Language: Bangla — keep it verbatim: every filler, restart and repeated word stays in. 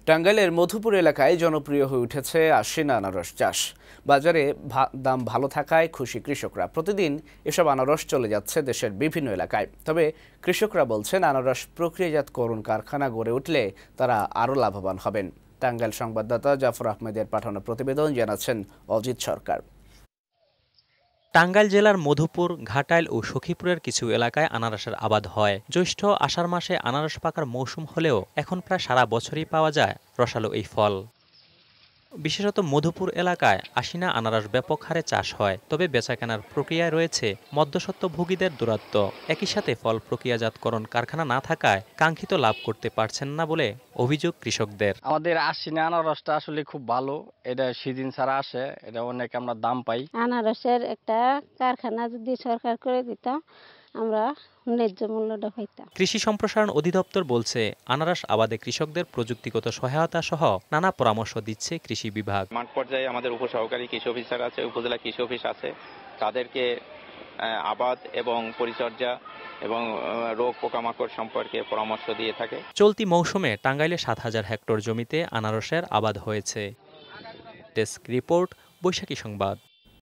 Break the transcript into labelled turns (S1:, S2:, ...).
S1: টাঙ্গাইলের মধুপুর এলাকায় জনপ্রিয় হয়ে উঠেছে আশ্বিন আনারস চাষ। বাজারে দাম ভালো থাকায় খুশি কৃষকরা। প্রতিদিন এসব আনারস চলে যাচ্ছে দেশের বিভিন্ন এলাকায়। তবে কৃষকরা বলছেন, আনারস প্রক্রিয়াজাতকরণ কারখানা গড়ে উঠলে তারা আরও লাভবান হবেন। টাঙ্গাইল সংবাদদাতা জাফর আহমেদের পাঠানো প্রতিবেদন জানাচ্ছেন অজিত সরকার।
S2: টাঙ্গাইল জেলার মধুপুর, ঘাটাইল ও সখীপুরের কিছু এলাকায় আনারসের আবাদ হয়। জ্যৈষ্ঠ আষাঢ় মাসে আনারস পাকার মৌসুম হলেও এখন প্রায় সারা বছরই পাওয়া যায় রসালো এই ফল। বিশেষত মধুপুর এলাকায় আশিনা আনারস ব্যাপক হারে চাষ হয়। তবে বেচাকেনার প্রক্রিয়ায় রয়েছে মধ্যস্বত্বভোগীদের দৌরাত্ম্য। একই সাথে ফল প্রক্রিয়াজাতকরণ কারখানা না থাকায় কাঙ্ক্ষিত লাভ করতে পারছেন না বলে অভিযোগ কৃষকদের।
S3: আমাদের আশিনা আনারসটা আসলে খুব ভালো, এটা সিজন ছাড়া আসে, এটা অনেক আমরা দাম পাই।
S4: আনারসের একটা কারখানা যদি সরকার করে দিত, আমরা ন্যায্য মূল্যটা পাইতাম।
S2: কৃষি সম্প্রসারণ অধিদপ্তর বলছে, আনারস আবাদে কৃষকদের প্রযুক্তিগত সহায়তা সহ নানা পরামর্শ দিচ্ছে কৃষি বিভাগ।
S5: মাঠ পর্যায়ে আমাদের উপসহকারী কৃষি অফিসার আছে, উপজেলা কৃষি অফিস আছে, তাদেরকে আবাদ এবং পরিচর্যা এবং রোগ পোকামাকড় সম্পর্কে পরামর্শ দিয়ে থাকে।
S2: চলতি মৌসুমে টাঙ্গাইলে সাত হাজার হেক্টর জমিতে আনারসের আবাদ হয়েছে। ডেস্ক রিপোর্ট, বৈশাখী সংবাদ।